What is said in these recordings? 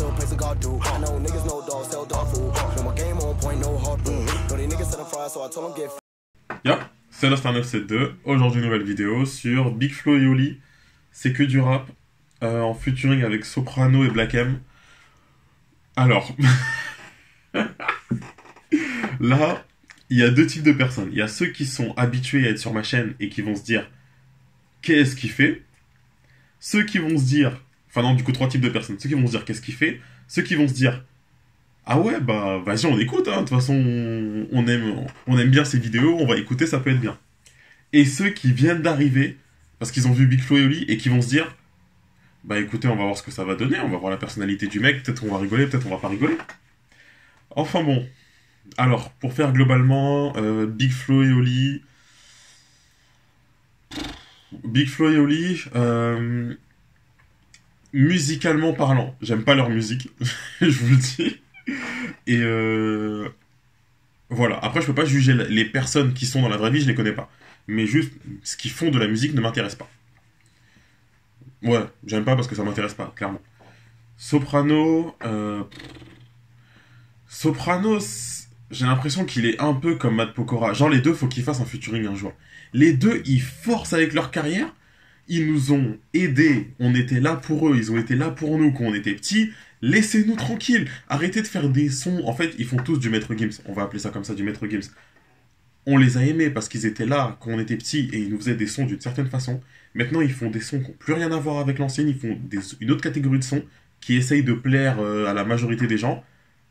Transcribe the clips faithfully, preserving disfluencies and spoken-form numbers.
Y'a, c'est Nostar neuf sept deux. Aujourd'hui, nouvelle vidéo sur Big Flo et Oli. C'est que du rap euh, en featuring avec Soprano et Black M. Alors, là, il y a deux types de personnes. Il y a ceux qui sont habitués à être sur ma chaîne et qui vont se dire qu'est-ce qu'il fait. Ceux qui vont se dire, enfin non, du coup trois types de personnes. Ceux qui vont se dire qu'est-ce qu'il fait. Ceux qui vont se dire ah ouais, bah vas-y, on écoute, hein. De toute façon, on aime, on aime bien ces vidéos, on va écouter, ça peut être bien. Et ceux qui viennent d'arriver, parce qu'ils ont vu Big Flo et Oli, et qui vont se dire bah écoutez, on va voir ce que ça va donner, on va voir la personnalité du mec, peut-être on va rigoler, peut-être on va pas rigoler. Enfin bon. Alors, pour faire globalement, euh, Big Flo et Oli... Big Flo et Oli, euh, musicalement parlant, j'aime pas leur musique, je vous le dis. Et euh, voilà, après je peux pas juger les personnes qui sont dans la vraie vie, je les connais pas. Mais juste, ce qu'ils font de la musique ne m'intéresse pas. Ouais, j'aime pas parce que ça m'intéresse pas, clairement. Soprano... Euh... Soprano, j'ai l'impression qu'il est un peu comme Matt Pokora. Genre les deux, faut qu'ils fassent un featuring un jour. Les deux, ils forcent avec leur carrière. Ils nous ont aidés, on était là pour eux, ils ont été là pour nous quand on était petits. Laissez-nous tranquilles, arrêtez de faire des sons. En fait, ils font tous du Maître Gims, on va appeler ça comme ça, du Maître Gims. On les a aimés parce qu'ils étaient là quand on était petits et ils nous faisaient des sons d'une certaine façon. Maintenant, ils font des sons qui n'ont plus rien à voir avec l'ancienne, ils font des, une autre catégorie de sons qui essayent de plaire euh, à la majorité des gens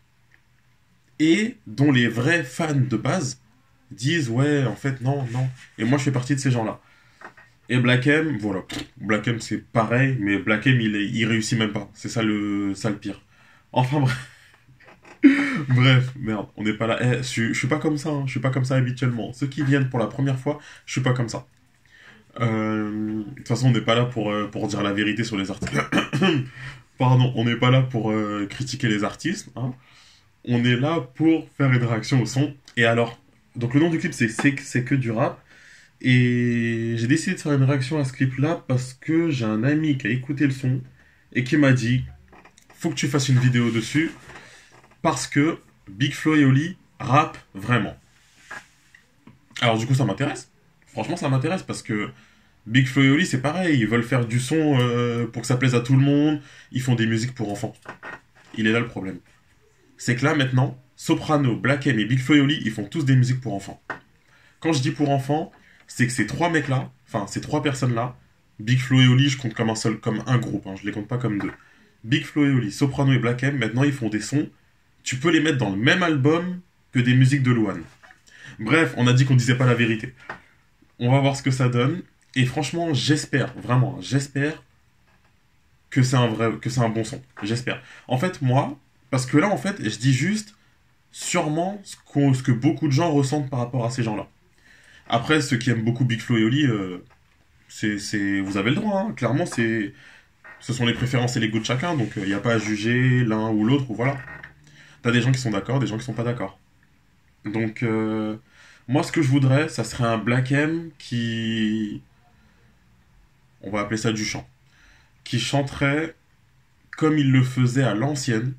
et dont les vrais fans de base disent ouais, en fait, non, non. Et moi, je fais partie de ces gens-là. Et Black M, voilà, Black M c'est pareil, mais Black M il, est, il réussit même pas. C'est ça le, ça le pire. Enfin bref. Bref, merde, on n'est pas là. Eh, je, je suis pas comme ça, hein. Je suis pas comme ça habituellement. Ceux qui viennent pour la première fois, je suis pas comme ça. Euh, de toute façon, on n'est pas là pour, euh, pour dire la vérité sur les artistes. Pardon, on n'est pas là pour euh, critiquer les artistes. Hein. On est là pour faire une réaction au son. Et alors, donc le nom du clip c'est C'est que du rap. Et j'ai décidé de faire une réaction à ce clip-là parce que j'ai un ami qui a écouté le son et qui m'a dit faut que tu fasses une vidéo dessus parce que Big Flo et Oli rappent vraiment. Alors du coup ça m'intéresse. Franchement ça m'intéresse parce que Big Flo et Oli c'est pareil, ils veulent faire du son euh, pour que ça plaise à tout le monde, ils font des musiques pour enfants. Il est là le problème. C'est que là maintenant, Soprano, Black M et Big Flo et Oli ils font tous des musiques pour enfants. Quand je dis pour enfants, c'est que ces trois mecs-là, enfin ces trois personnes-là, Big Flo et Oli, je compte comme un seul, comme un groupe, hein, je les compte pas comme deux. Big Flo et Oli, Soprano et Black M, maintenant ils font des sons, tu peux les mettre dans le même album que des musiques de Louane. Bref, on a dit qu'on disait pas la vérité. On va voir ce que ça donne, et franchement, j'espère, vraiment, j'espère que c'est un vrai, que c'est un bon son. J'espère. En fait, moi, parce que là, en fait, je dis juste, sûrement, ce, qu'on, ce que beaucoup de gens ressentent par rapport à ces gens-là. Après, ceux qui aiment beaucoup Big Flo et Oli, euh, c'est, c'est, vous avez le droit, hein. Clairement, c'est, ce sont les préférences et les goûts de chacun, donc il euh, n'y a pas à juger l'un ou l'autre, ou voilà. T'as des gens qui sont d'accord, des gens qui sont pas d'accord. Donc, euh, moi, ce que je voudrais, ça serait un Black M qui... On va appeler ça du chant. Qui chanterait comme il le faisait à l'ancienne.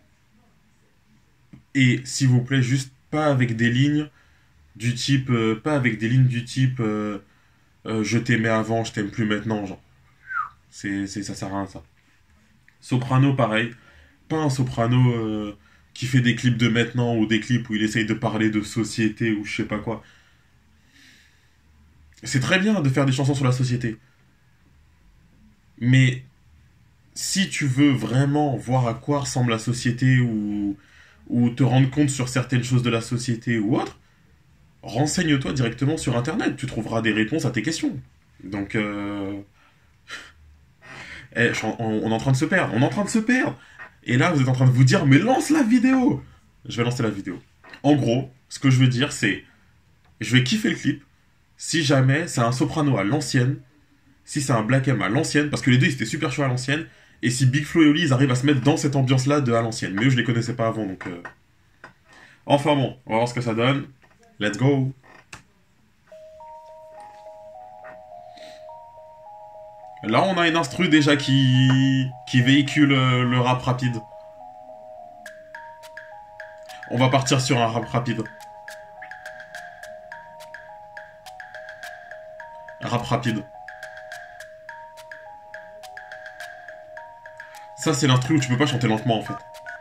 Et, s'il vous plaît, juste pas avec des lignes... Du type, euh, pas avec des lignes du type euh, euh, je t'aimais avant, je t'aime plus maintenant, genre. C'est, c'est, ça sert à rien, ça. Soprano, pareil. Pas un soprano euh, qui fait des clips de maintenant ou des clips où il essaye de parler de société ou je sais pas quoi. C'est très bien de faire des chansons sur la société. Mais si tu veux vraiment voir à quoi ressemble la société ou, ou te rendre compte sur certaines choses de la société ou autre, renseigne-toi directement sur Internet, tu trouveras des réponses à tes questions. Donc, euh... eh, on, on est en train de se perdre, on est en train de se perdre. Et là, vous êtes en train de vous dire, mais lance la vidéo. Je vais lancer la vidéo. En gros, ce que je veux dire, c'est, je vais kiffer le clip, si jamais c'est un Soprano à l'ancienne, si c'est un Black M à l'ancienne, parce que les deux, ils étaient super chauds à l'ancienne, et si Big Flo et Oli, ils arrivent à se mettre dans cette ambiance-là de à l'ancienne. Mais eux, je les connaissais pas avant, donc... Euh... Enfin bon, on va voir ce que ça donne. Let's go! Là, on a une instru déjà qui, qui véhicule euh, le rap rapide. On va partir sur un rap rapide. Rap rapide. Ça, c'est l'instru où tu peux pas chanter lentement, en fait.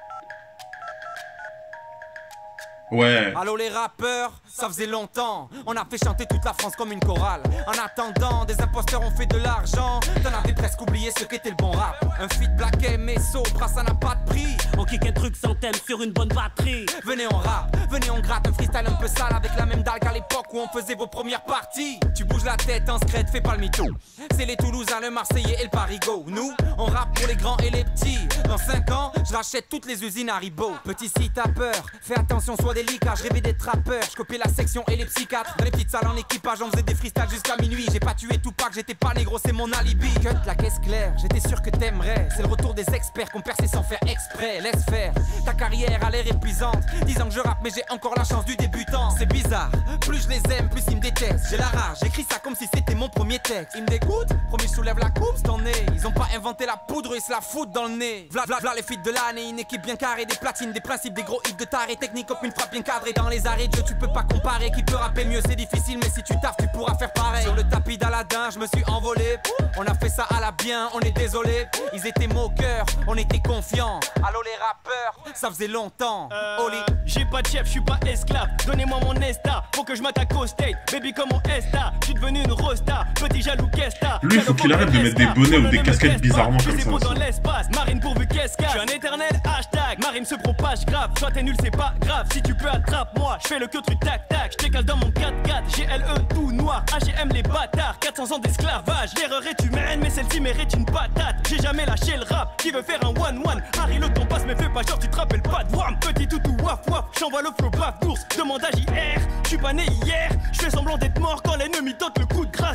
Ouais. Allô les rappeurs, ça faisait longtemps. On a fait chanter toute la France comme une chorale. En attendant, des imposteurs ont fait de l'argent. T'en avais presque oublié ce qu'était le bon rap. Un feat Black M et Sopra, ça n'a pas de prix. On kick un truc sans thème sur une bonne batterie. Venez on rap, venez on gratte un freestyle un peu sale. Avec la même dalle qu'à l'époque où on faisait vos premières parties. Tu bouges la tête en scred, fais pas le mytho. C'est les Toulousains, le Marseillais et le Parigo. Nous, on rappe pour les grands et les petits. Dans cinq ans, je rachète toutes les usines Haribo. Petit si t'as peur, fais attention, sois délicat. Je rêvais d'être rappeur, je copiais la section et les psychiatres. Dans les petites salles en équipage, on faisait des freestyles jusqu'à minuit. J'ai pas tué Tupac, j'étais pas négro, c'est mon alibi. Cut la caisse claire, j'étais sûr que t'aimerais. C'est le retour des experts qu'on perçait sans faire exprès. Laisse faire, ta carrière a l'air épuisante. Disant que je rappe mais j'ai encore la chance du débutant. C'est bizarre, plus je les aime, plus ils me détestent. J'ai la rage, j'écris ça comme si c'était mon premier texte. Ils me dégoûtent, promis je soulève la coupe, c'est en nez. Ils ont pas inventé la poudre, ils se la foutent dans le nez. V'là, v'là, v'là les feats de l'année, une équipe bien carrée, des platines, des principes, des gros hits de taré. Technique comme une frappe bien cadrée. Dans les arrêts de jeu tu peux pas comparer. Qui peut rapper mieux c'est difficile mais si tu taffes tu pourras faire pareil. Sur le tapis d'Aladin je me suis envolé. On a fait ça à la bien, on est désolé. Ils étaient moqueurs, on était confiants. Allô les rappeurs, ça faisait longtemps. euh, Oli, j'ai pas de chef, je suis pas esclave. Donnez-moi mon Esta, faut que je m'attaque au state. Baby comme mon Esta, je suis devenu une rosta. Petit jaloux qu'esta. Lui, il faut qu'il arrête de mettre des bonnets ou des casquettes bizarrement comme ça. Dans l'espace, Marine pourvu qu'est-ce qu'il y a. Je suis un éternel hashtag. Marine se propage grave. Soit t'es nul, c'est pas grave. Si tu peux attrape-moi, je fais le que truc tac tac. Je t'écale dans mon quatre quatre. G L E tout noir. H et M les bâtards. quatre cents ans d'esclavage. L'erreur est humaine, mais celle-ci mérite une patate. J'ai jamais lâché le rap. Qui veut faire un one one? Harry le ton passe, mais fais pas genre tu te rappelles pas de Wam. Petit toutou waf waf. J'envoie le flow baf d'ours. Demande à J R. Je suis pas né hier. Je fais semblant d'être mort quand l'ennemi tente le coup de grâce.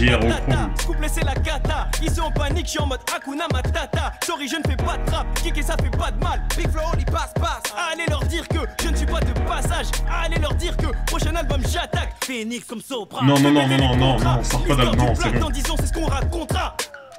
Couple c'est la cata. Ils sont en panique, je suis en mode Hakuna Matata. Sorry, je ne fais pas de trap. Kicker ça fait pas de mal. Big Flow, Oli passe passe. Allez leur dire que je ne suis pas de passage. Allez leur dire que prochain album j'attaque. Phoenix comme Sopra. Non, non, non, non, non, non, non, sort pas d'album, non, c'est bon. Dans dix ans, c'est ce qu'on racontera.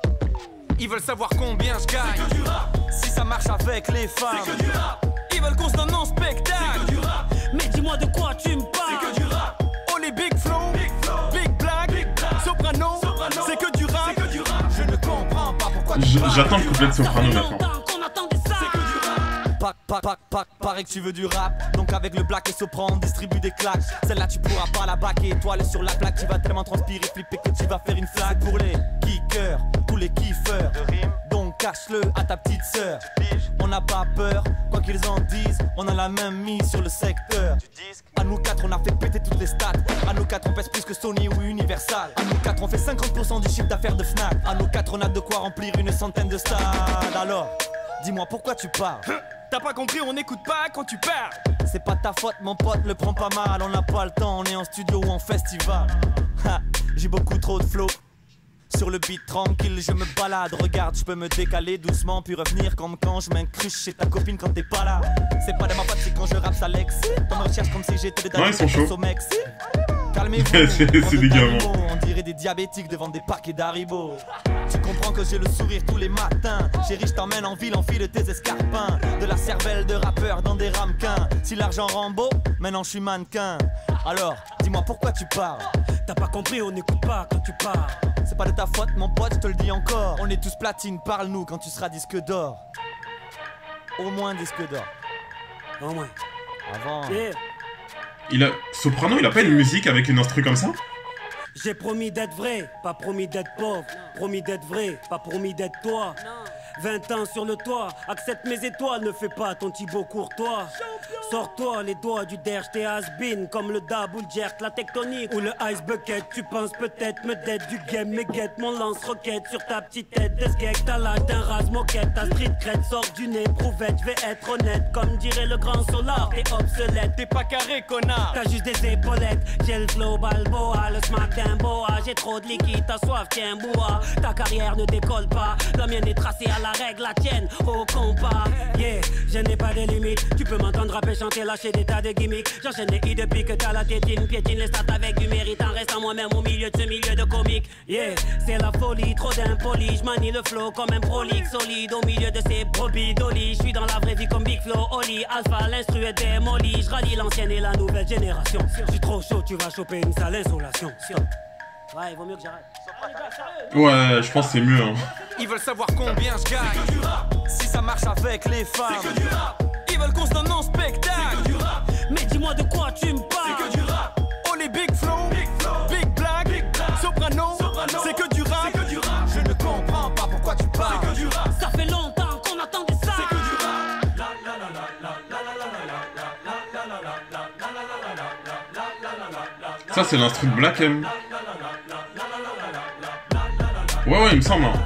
Ils veulent savoir combien je gagne. C'est que du rap. Si ça marche avec les femmes. C'est que du rap. Ils veulent qu'on se donne en spectacle. C'est que du rap. Mais dis-moi de quoi tu me parles. C'est que du rap. Oh les Big Flow, Big, flow. Big Black, Big Black. Soprano, Soprano. C'est que du rap. C'est que du rap. Je ne comprends pas pourquoi tu J'attends le couplet de Soprano maintenant. qu'on attendait ça. C'est que du rap. Pac, pac, pac, pac, paraît que tu veux du rap. Donc avec le Black et Sopran, on distribue des claques. Celle-là tu pourras pas la baquer. Étoile sur la plaque, tu vas tellement transpirer, flipper que tu vas faire une flaque. Pour les kickers, tous les kiffeurs de rime. Donc cache-le à ta petite sœur. On n'a pas peur, quoi qu'ils en disent. On a la même mise sur le secteur. À nous quatre on a fait péter toutes les stats. À nous quatre on pèse plus que Sony ou Universal. À nous quatre on fait cinquante pour cent du chiffre d'affaires de Fnac. À nous quatre on a de quoi remplir une centaine de stades. Alors, dis-moi pourquoi tu parles. T'as pas compris, on n'écoute pas quand tu parles. C'est pas ta faute mon pote, le prends pas mal. On n'a pas le temps, on est en studio ou en festival. Ha, j'ai beaucoup trop de flow. Sur le beat tranquille, je me balade. Regarde, je peux me décaler doucement puis revenir comme quand je m'incruste chez ta copine quand t'es pas là. C'est pas de ma faute, c'est quand je rappe ça l'excite. On me recherche comme si j'étais de Ouais, ils sont chauds. au Mexique. Calmez-vous, C'est des gamins. on dirait des diabétiques devant des paquets d'Haribo. Tu comprends que j'ai le sourire tous les matins. Chérie, je t'emmène en ville, enfile tes escarpins. De la cervelle de rappeur dans des ramequins. Si l'argent rend beau, maintenant je suis mannequin. Alors, dis-moi pourquoi tu parles. T'as pas compris, on n'écoute pas quand tu parles. C'est pas de ta faute mon pote, je te le dis encore. On est tous platine, parle-nous quand tu seras disque d'or. Au moins disque d'or. Au moins. Avant. Yeah. Il a... Soprano, il a pas une musique avec une instru comme ça? J'ai promis d'être vrai, pas promis d'être pauvre. Promis d'être vrai, pas promis d'être toi. vingt ans sur le toit, accepte mes étoiles, ne fais pas ton Thibaut Courtois. Sors-toi les doigts du derge, t'es has-been comme le dab ou le jerk, la tectonique ou le ice bucket. Tu penses peut-être me dead du game, mais guette mon lance-roquette sur ta petite tête de skeg. T'as l'âge d'un rase-moquette, ta street crête sort du nez, prouvette. Je vais être honnête, comme dirait le grand Solar, t'es obsolète. T'es pas carré, connard. T'as juste des épaulettes, j'ai le flow Balboa, le smack d'un boa. J'ai trop de liquide, t'as soif, tiens bois. Ta carrière ne décolle pas, la mienne est tracée à la règle, la tienne au compas. Yeah, je n'ai pas de limite. Tu peux m'entendre rapper, chanter, lâcher des tas de gimmicks. J'enchaîne les hits depuis que t'as la tétine. Piétine les stats avec du mérite en restant moi-même au milieu de ce milieu de comique. Yeah, c'est la folie, trop d'impoli. Je manie le flow comme un prolique solide au milieu de ces brebis d'oli. Je suis dans la vraie vie comme Big Big Flow, Oli, Alpha, l'instru est démoli. Je rallie l'ancienne et la nouvelle génération. Je suis trop chaud, tu vas choper une sale insolation. Ouais, il vaut mieux que j'arrête. Ouais, je pense que c'est mieux. Hein. Ils veulent savoir combien je gagne. Si ça marche avec les femmes. C'est que du rap. Ils veulent qu'on se donne en spectacle. C'est que du rap. Mais dis-moi de quoi tu me parles. C'est que du rap. Oh les Big Flow, Big, flow. Big Black, Big Black. Soprano, Soprano. C'est que du rap. C'est que du rap. Je ne comprends pas pourquoi tu parles. C'est que du rap. Ça fait longtemps qu'on attendait ça. C'est que du rap. Ça, c'est l'instru de Black M. Ouais, ouais, il me semble. Hein.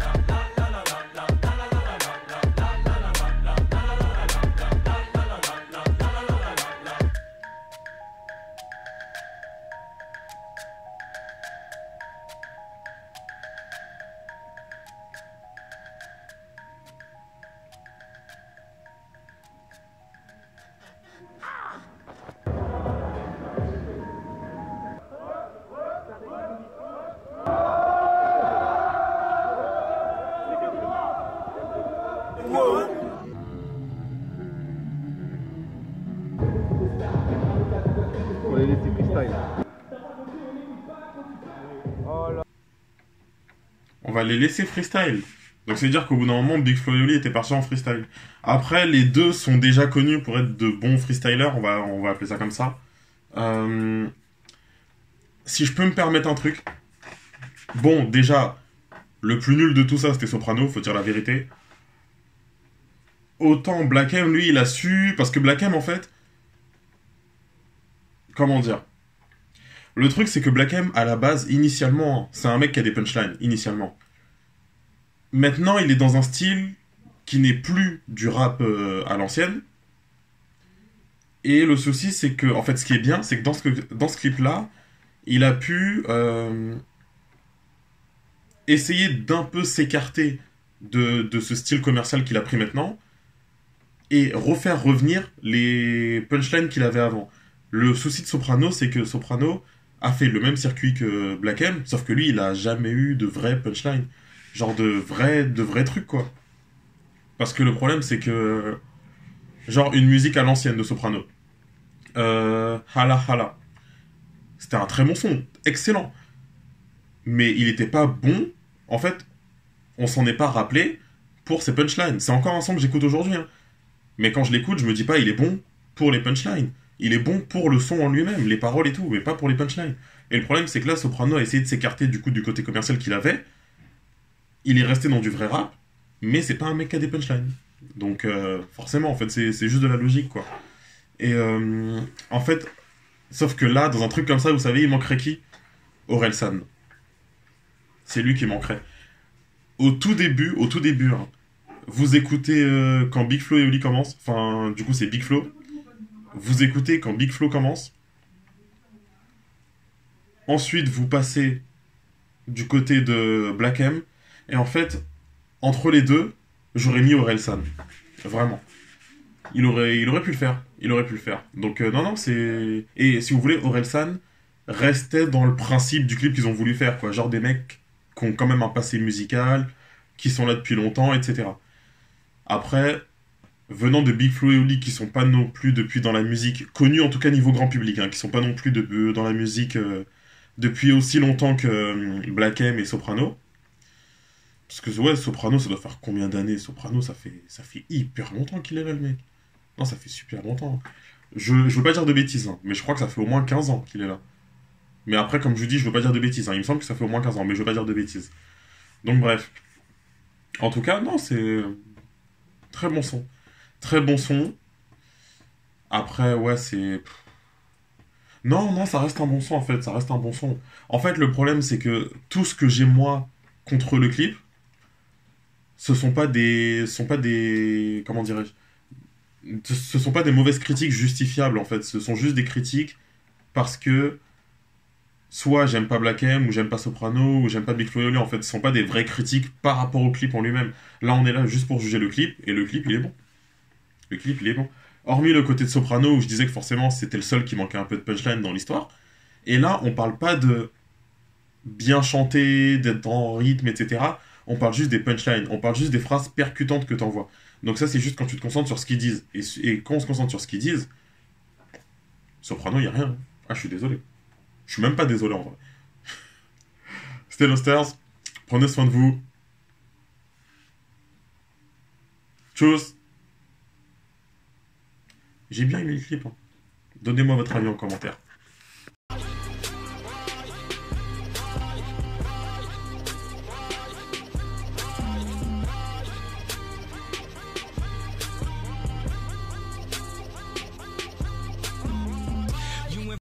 On va les laisser freestyle. Donc c'est à dire qu'au bout d'un moment, Big Flo et Oli étaient partis en freestyle. Après, les deux sont déjà connus pour être de bons freestylers, on va, on va appeler ça comme ça. Euh... Si je peux me permettre un truc. Bon, déjà, le plus nul de tout ça, c'était Soprano, faut dire la vérité. Autant Black M, lui, il a su... Parce que Black M, en fait... Comment dire ? Le truc, c'est que Black M, à la base, initialement, c'est un mec qui a des punchlines, initialement. Maintenant, il est dans un style qui n'est plus du rap euh, à l'ancienne. Et le souci, c'est que, en fait, ce qui est bien, c'est que dans ce, dans ce clip-là, il a pu euh, essayer d'un peu s'écarter de, de ce style commercial qu'il a pris maintenant et refaire revenir les punchlines qu'il avait avant. Le souci de Soprano, c'est que Soprano a fait le même circuit que Black M, sauf que lui, il a jamais eu de vrai punchline. Genre de vrais de vrais trucs, quoi. Parce que le problème, c'est que... Genre, une musique à l'ancienne de Soprano. Euh... Hala Hala. C'était un très bon son. Excellent. Mais il était pas bon. En fait, on s'en est pas rappelé pour ses punchlines. C'est encore un son que j'écoute aujourd'hui. Hein. Mais quand je l'écoute, je me dis pas, il est bon pour les punchlines. Il est bon pour le son en lui-même, les paroles et tout, mais pas pour les punchlines. Et le problème, c'est que là, Soprano a essayé de s'écarter du coup du côté commercial qu'il avait. Il est resté dans du vrai rap, mais c'est pas un mec qui a des punchlines. Donc, euh, forcément, en fait, c'est, c'est juste de la logique, quoi. Et, euh, en fait, sauf que là, dans un truc comme ça, vous savez, il manquerait qui ? Orelsan. C'est lui qui manquerait. Au tout début, au tout début, hein, vous écoutez euh, quand Big Flo et Oli commencent, enfin, du coup, c'est Big Flo. Vous écoutez quand Big Flo commence. Ensuite, vous passez du côté de Black M. Et en fait, entre les deux, j'aurais mis Orelsan. Vraiment. Il aurait, il aurait pu le faire. Il aurait pu le faire. Donc, euh, non, non, c'est... Et si vous voulez, Orelsan restait dans le principe du clip qu'ils ont voulu faire, quoi. Genre des mecs qui ont quand même un passé musical, qui sont là depuis longtemps, et cetera. Après... venant de Big Flo et Oli, qui sont pas non plus depuis dans la musique, connus en tout cas niveau grand public, hein, qui sont pas non plus de, euh, dans la musique euh, depuis aussi longtemps que euh, Black M et Soprano. Parce que ouais, Soprano, ça doit faire combien d'années ? Soprano, ça fait, ça fait hyper longtemps qu'il est là, le mec. Non, ça fait super longtemps. Je, je veux pas dire de bêtises, hein, mais je crois que ça fait au moins quinze ans qu'il est là. Mais après, comme je vous dis, je veux pas dire de bêtises. Hein, il me semble que ça fait au moins quinze ans, mais je veux pas dire de bêtises. Donc bref. En tout cas, non, c'est... Très bon son. Très bon son. Après, ouais, c'est... Non, non, ça reste un bon son, en fait. Ça reste un bon son. En fait, le problème, c'est que tout ce que j'ai, moi, contre le clip, ce sont pas des... Ce sont pas des... Comment dirais-je ? Ce sont pas des mauvaises critiques justifiables, en fait. Ce sont juste des critiques parce que... Soit j'aime pas Black M, ou j'aime pas Soprano, ou j'aime pas Big Flo et Oli. En fait, ce sont pas des vraies critiques par rapport au clip en lui-même. Là, on est là juste pour juger le clip, et le clip, il est bon. Le clip, il est bon. Hormis le côté de Soprano, où je disais que forcément, c'était le seul qui manquait un peu de punchline dans l'histoire. Et là, on parle pas de bien chanter, d'être en rythme, et cetera. On parle juste des punchlines. On parle juste des phrases percutantes que t'envoies. Donc ça, c'est juste quand tu te concentres sur ce qu'ils disent. Et, et quand on se concentre sur ce qu'ils disent, Soprano, il n'y a rien. Ah, je suis désolé. Je suis même pas désolé en vrai. C'était Losters. Prenez soin de vous. Tchuss. J'ai bien aimé le clip. Hein. Donnez-moi votre avis en commentaire.